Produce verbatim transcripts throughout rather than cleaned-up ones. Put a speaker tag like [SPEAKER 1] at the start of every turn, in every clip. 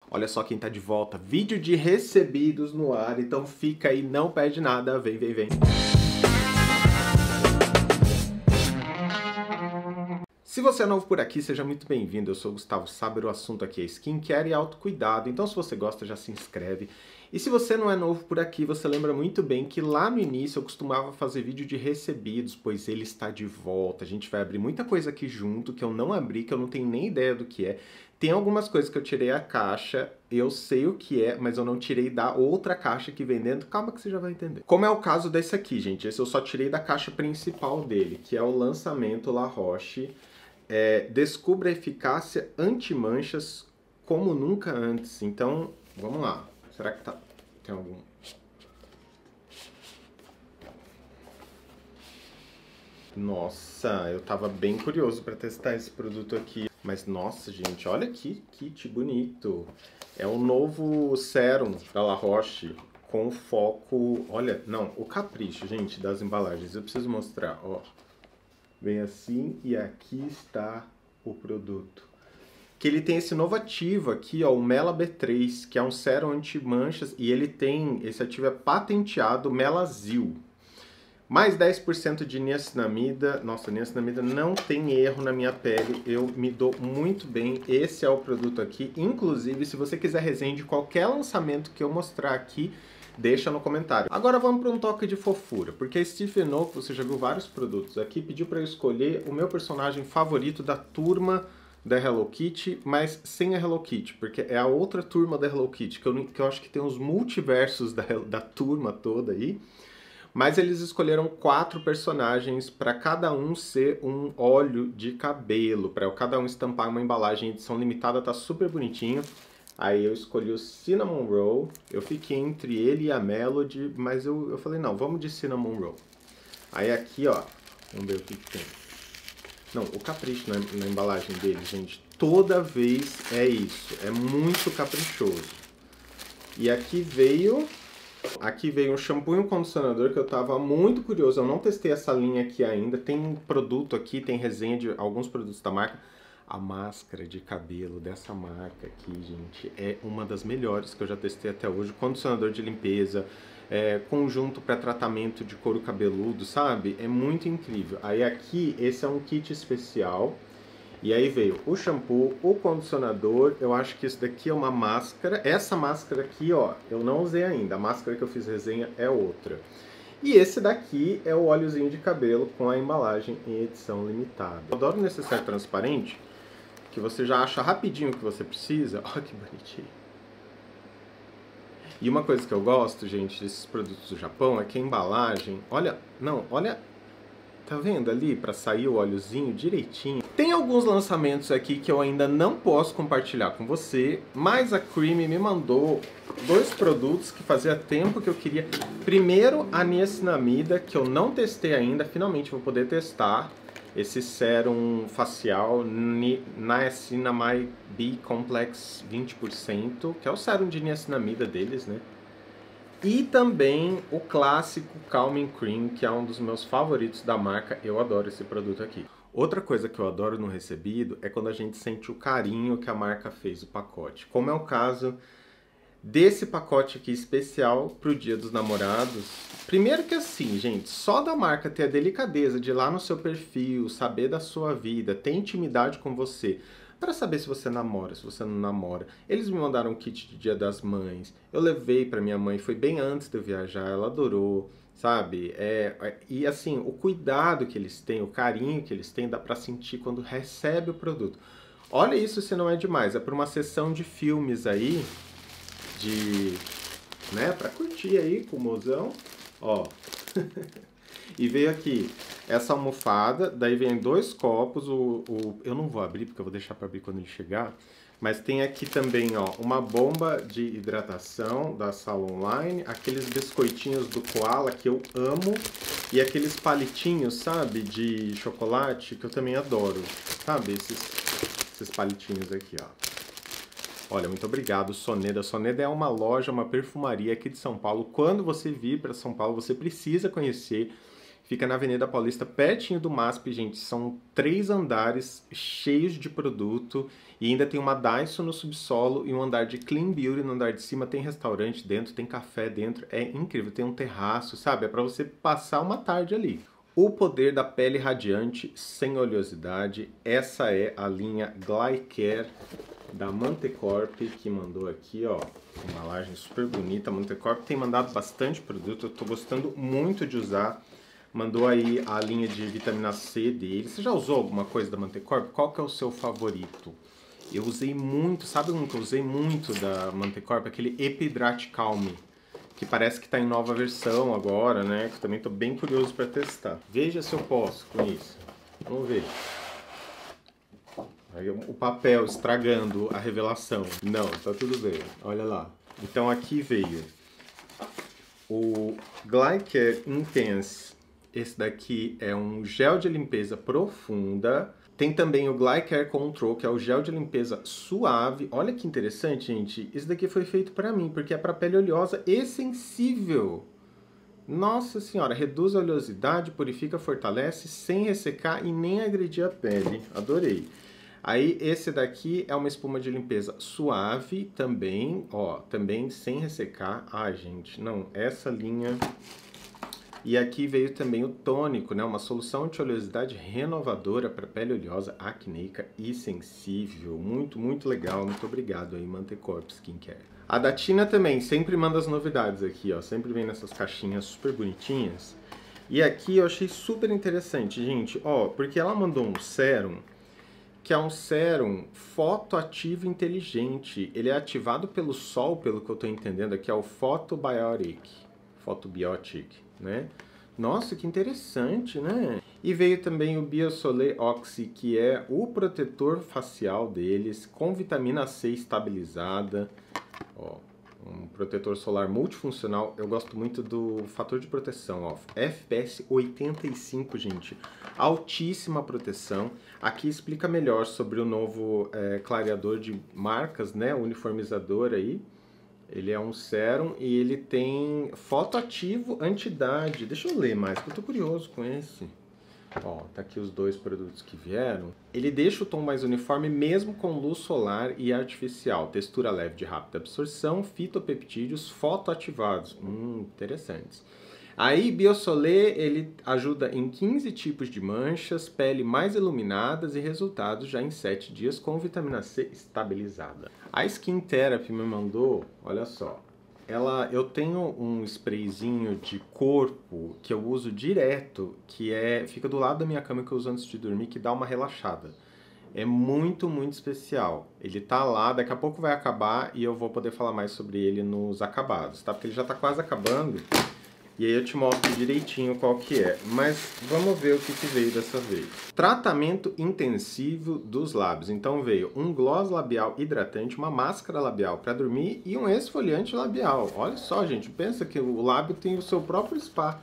[SPEAKER 1] Olha só quem tá de volta, vídeo de recebidos no ar, então fica aí, não perde nada, vem, vem, vem. Se você é novo por aqui, seja muito bem-vindo, eu sou o Gustavo Saber, o assunto aqui é skincare e autocuidado, então se você gosta já se inscreve. E se você não é novo por aqui, você lembra muito bem que lá no início eu costumava fazer vídeo de recebidos, pois ele está de volta. A gente vai abrir muita coisa aqui junto que eu não abri, que eu não tenho nem ideia do que é. Tem algumas coisas que eu tirei a caixa, eu sei o que é, mas eu não tirei da outra caixa que vem dentro. Calma que você já vai entender. Como é o caso desse aqui, gente. Esse eu só tirei da caixa principal dele, que é o lançamento La Roche. É, descubra a eficácia anti-manchas como nunca antes. Então, vamos lá. Será que tá... tem algum... Nossa, eu tava bem curioso para testar esse produto aqui. Mas, nossa, gente, olha que kit bonito. É o novo Serum da La Roche com foco... Olha, não, o capricho, gente, das embalagens. Eu preciso mostrar, ó. Vem assim e aqui está o produto. Que ele tem esse novo ativo aqui, ó, o Mela B três, que é um sérum anti-manchas e ele tem, esse ativo é patenteado Melazil. Mais dez por cento de niacinamida. Nossa, niacinamida não tem erro na minha pele, eu me dou muito bem. Esse é o produto aqui. Inclusive, se você quiser resenha de qualquer lançamento que eu mostrar aqui, deixa no comentário. Agora vamos para um toque de fofura, porque a Stephen O, você já viu vários produtos aqui, pediu para eu escolher o meu personagem favorito da turma da Hello Kitty, mas sem a Hello Kitty, porque é a outra turma da Hello Kitty, que eu, que eu acho que tem os multiversos da, da turma toda aí. Mas eles escolheram quatro personagens para cada um ser um óleo de cabelo, para cada um estampar uma embalagem edição limitada, tá super bonitinho. Aí eu escolhi o Cinnamon Roll, eu fiquei entre ele e a Melody, mas eu, eu falei, não, vamos de Cinnamon Roll. Aí aqui, ó, vamos ver o que, que tem. Não, o capricho na, na embalagem dele, gente, toda vez é isso, é muito caprichoso. E aqui veio, aqui veio um shampoo e um condicionador que eu tava muito curioso, eu não testei essa linha aqui ainda, tem produto aqui, tem resenha de alguns produtos da marca. A máscara de cabelo dessa marca aqui, gente, é uma das melhores que eu já testei até hoje. Condicionador de limpeza, é, conjunto para tratamento de couro cabeludo, sabe? É muito incrível. Aí aqui, esse é um kit especial. E aí veio o shampoo, o condicionador, eu acho que isso daqui é uma máscara. Essa máscara aqui, ó, eu não usei ainda. A máscara que eu fiz resenha é outra. E esse daqui é o óleozinho de cabelo com a embalagem em edição limitada. Eu adoro o necessaire transparente, que você já acha rapidinho o que você precisa. Olha que bonitinho. E uma coisa que eu gosto, gente, desses produtos do Japão é que a embalagem... Olha, não, olha... Tá vendo ali para sair o óleozinho direitinho? Tem alguns lançamentos aqui que eu ainda não posso compartilhar com você, mas a Creamy me mandou dois produtos que fazia tempo que eu queria. Primeiro, a niacinamida, que eu não testei ainda, finalmente vou poder testar. Esse sérum facial Niacinamide B Complex vinte por cento, que é o sérum de niacinamida deles, né? E também o clássico Calming Cream, que é um dos meus favoritos da marca. Eu adoro esse produto aqui. Outra coisa que eu adoro no recebido é quando a gente sente o carinho que a marca fez o pacote. Como é o caso desse pacote aqui especial para o Dia dos Namorados. Primeiro que assim, gente, só da marca ter a delicadeza de ir lá no seu perfil, saber da sua vida, ter intimidade com você, para saber se você namora, se você não namora. Eles me mandaram um kit de Dia das Mães, eu levei para minha mãe, foi bem antes de eu viajar, ela adorou, sabe? É, e assim, o cuidado que eles têm, o carinho que eles têm, dá para sentir quando recebe o produto. Olha isso se não é demais, é para uma sessão de filmes aí, de, né, pra curtir aí com o mozão, ó. E veio aqui essa almofada, daí vem dois copos, o, o, eu não vou abrir porque eu vou deixar pra abrir quando ele chegar, mas tem aqui também, ó, uma bomba de hidratação da Sala Online, aqueles biscoitinhos do Koala que eu amo, e aqueles palitinhos, sabe, de chocolate que eu também adoro, sabe, esses, esses palitinhos aqui, ó. Olha, muito obrigado, Soneda. Soneda é uma loja, uma perfumaria aqui de São Paulo. Quando você vir para São Paulo, você precisa conhecer. Fica na Avenida Paulista, pertinho do M A S P, gente. São três andares cheios de produto. E ainda tem uma Daiso no subsolo e um andar de Clean Beauty no andar de cima. Tem restaurante dentro, tem café dentro. É incrível, tem um terraço, sabe? É para você passar uma tarde ali. O poder da pele radiante, sem oleosidade. Essa é a linha Glycare da Mantecorp, que mandou aqui, ó. Embalagem super bonita. A Mantecorp tem mandado bastante produto. Eu tô gostando muito de usar. Mandou aí a linha de vitamina C dele. Você já usou alguma coisa da Mantecorp? Qual que é o seu favorito? Eu usei muito, sabe um que eu usei muito da Mantecorp? Aquele Epidrate Calme, que parece que está em nova versão agora, né? Que eu também estou bem curioso para testar. Veja se eu posso com isso. Vamos ver. Aí o papel estragando a revelação. Não, tá tudo bem. Olha lá. Então aqui veio o Glycare Intense. Esse daqui é um gel de limpeza profunda. Tem também o Glycare Control, que é o gel de limpeza suave. Olha que interessante, gente. Esse daqui foi feito para mim, porque é para pele oleosa e sensível. Nossa senhora, reduz a oleosidade, purifica, fortalece, sem ressecar e nem agredir a pele. Adorei. Aí esse daqui é uma espuma de limpeza suave também, ó, também sem ressecar. Ah, gente, não, essa linha... E aqui veio também o tônico, né? Uma solução anti-oleosidade renovadora para pele oleosa, acneica e sensível. Muito, muito legal. Muito obrigado aí, Mantecorp Skincare. A da Tina também sempre manda as novidades aqui, ó. Sempre vem nessas caixinhas super bonitinhas. E aqui eu achei super interessante, gente, ó, porque ela mandou um sérum, que é um sérum fotoativo inteligente. Ele é ativado pelo sol, pelo que eu tô entendendo aqui, é o Photobiotic. Photobiotic. Né? Nossa, que interessante, né? E veio também o Biosolé Oxy, que é o protetor facial deles, com vitamina C estabilizada. Ó, um protetor solar multifuncional. Eu gosto muito do fator de proteção, ó, F P S oitenta e cinco, gente. Altíssima proteção. Aqui explica melhor sobre o novo é, clareador de marcas, né? Uniformizador aí. Ele é um sérum e ele tem fotoativo anti-idade. Deixa eu ler mais, porque eu tô curioso com esse. Ó, tá aqui os dois produtos que vieram. Ele deixa o tom mais uniforme mesmo com luz solar e artificial. Textura leve de rápida absorção, fitopeptídeos fotoativados. Hum, interessantes. Aí, Biosolé, ele ajuda em quinze tipos de manchas, pele mais iluminadas e resultados já em sete dias com vitamina C estabilizada. A Skin Therapy me mandou, olha só, ela, eu tenho um sprayzinho de corpo que eu uso direto, que é, fica do lado da minha cama que eu uso antes de dormir, que dá uma relaxada. É muito, muito especial. Ele tá lá, daqui a pouco vai acabar e eu vou poder falar mais sobre ele nos acabados, tá? Porque ele já tá quase acabando. E aí eu te mostro direitinho qual que é. Mas vamos ver o que, que veio dessa vez. Tratamento intensivo dos lábios. Então veio um gloss labial hidratante, uma máscara labial para dormir e um esfoliante labial. Olha só, gente. Pensa que o lábio tem o seu próprio spa.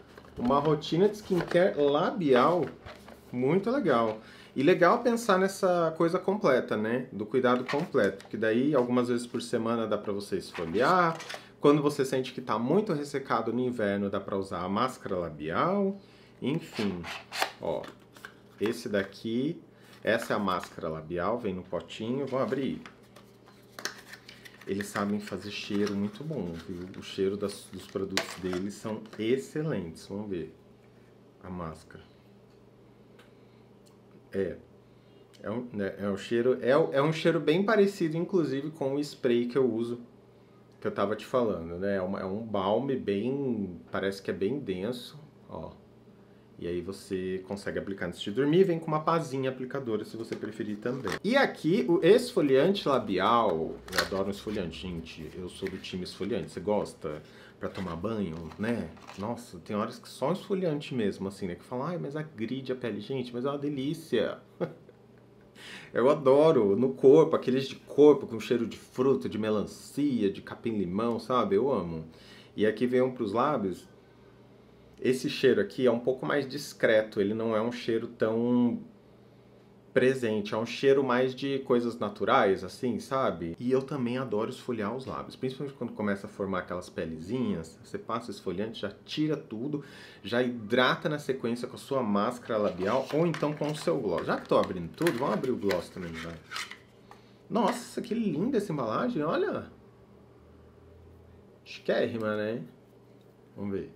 [SPEAKER 1] Uma rotina de skincare labial. Muito legal. E legal pensar nessa coisa completa, né? Do cuidado completo. Porque daí, algumas vezes por semana, dá para você esfoliar. Quando você sente que está muito ressecado no inverno, dá para usar a máscara labial. Enfim, ó, esse daqui, essa é a máscara labial, vem no potinho, vou abrir. Eles sabem fazer cheiro muito bom, viu? O cheiro das, dos produtos deles são excelentes. Vamos ver a máscara. É, é um, né, é um cheiro, é, é um cheiro bem parecido, inclusive, com o spray que eu uso, que eu tava te falando, né? É, uma, é um balme bem, parece que é bem denso, ó. E aí você consegue aplicar antes de dormir, vem com uma pazinha aplicadora se você preferir também. E aqui o esfoliante labial, eu adoro um esfoliante, gente, eu sou do time esfoliante, você gosta pra tomar banho, né? Nossa, tem horas que só um esfoliante mesmo, assim, né? Que falam, ai, mas agride a pele, gente, mas é uma delícia. Eu adoro no corpo, aqueles de corpo com cheiro de fruta, de melancia, de capim-limão, sabe? Eu amo. E aqui vem um pros lábios. Esse cheiro aqui é um pouco mais discreto, ele não é um cheiro tão presente. É um cheiro mais de coisas naturais, assim, sabe? E eu também adoro esfoliar os lábios, principalmente quando começa a formar aquelas pelezinhas. Você passa o esfoliante, já tira tudo, já hidrata na sequência com a sua máscara labial ou então com o seu gloss. Já que tô abrindo tudo, vamos abrir o gloss também, vai. Nossa, que linda essa embalagem, olha! Chiquérrima, né? Vamos ver.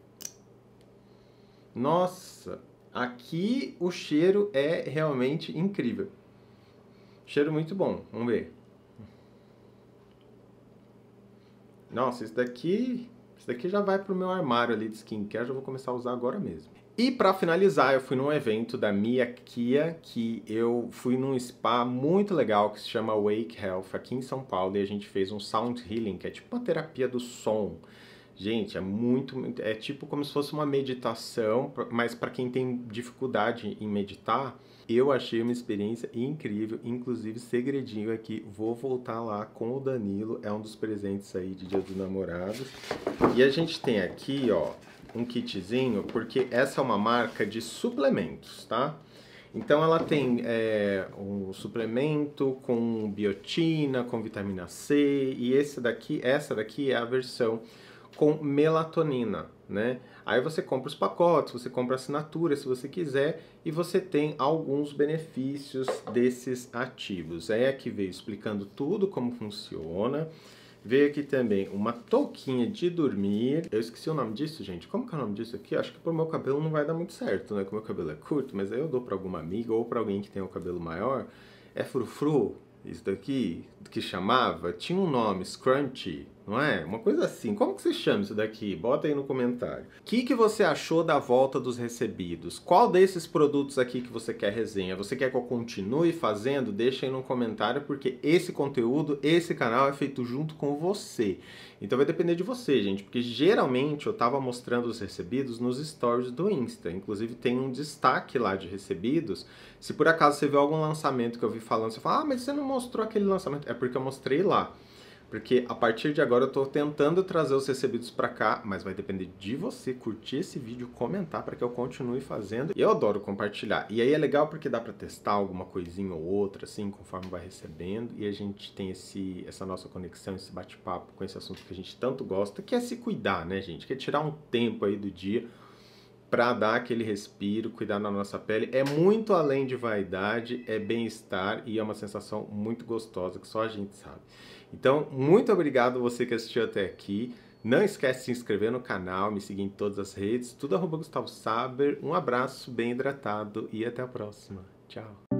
[SPEAKER 1] Nossa, aqui o cheiro é realmente incrível. Cheiro muito bom, vamos ver. Nossa, esse daqui, esse daqui já vai pro meu armário ali de skincare, já vou começar a usar agora mesmo. E para finalizar, eu fui num evento da Mia Kia, que eu fui num spa muito legal que se chama Wake Health, aqui em São Paulo, e a gente fez um sound healing, que é tipo uma terapia do som. Gente, é muito, muito, é tipo como se fosse uma meditação, mas para quem tem dificuldade em meditar, eu achei uma experiência incrível, inclusive segredinho aqui, vou voltar lá com o Danilo, é um dos presentes aí de Dia dos Namorados. E a gente tem aqui, ó, um kitzinho, porque essa é uma marca de suplementos, tá? Então ela tem é, um suplemento com biotina, com vitamina C, e esse daqui, essa daqui é a versão com melatonina, né? Aí você compra os pacotes, você compra a assinatura se você quiser e você tem alguns benefícios desses ativos. É aqui veio explicando tudo como funciona. Veio aqui também uma touquinha de dormir. Eu esqueci o nome disso, gente. Como que é o nome disso aqui? Acho que pro meu cabelo não vai dar muito certo, né? Porque o meu cabelo é curto, mas aí eu dou pra alguma amiga ou pra alguém que tem o cabelo maior. É frufru, isso daqui, que chamava. Tinha um nome, scrunchie, não é? Uma coisa assim. Como que você chama isso daqui? Bota aí no comentário. O que, que você achou da volta dos recebidos? Qual desses produtos aqui que você quer resenha? Você quer que eu continue fazendo? Deixa aí no comentário, porque esse conteúdo, esse canal é feito junto com você. Então vai depender de você, gente, porque geralmente eu tava mostrando os recebidos nos stories do Insta. Inclusive tem um destaque lá de recebidos. Se por acaso você vê algum lançamento que eu vi falando, você fala, ah, mas você não mostrou aquele lançamento. É porque eu mostrei lá. Porque a partir de agora eu tô tentando trazer os recebidos pra cá, mas vai depender de você curtir esse vídeo, comentar para que eu continue fazendo. E eu adoro compartilhar. E aí é legal porque dá pra testar alguma coisinha ou outra, assim, conforme vai recebendo. E a gente tem esse, essa nossa conexão, esse bate-papo com esse assunto que a gente tanto gosta, que é se cuidar, né, gente? Que é tirar um tempo aí do dia para dar aquele respiro, cuidar da nossa pele. É muito além de vaidade, é bem-estar e é uma sensação muito gostosa que só a gente sabe. Então, muito obrigado você que assistiu até aqui. Não esquece de se inscrever no canal, me seguir em todas as redes, tudo arroba Gustavo Saber. Um abraço bem hidratado e até a próxima. Tchau!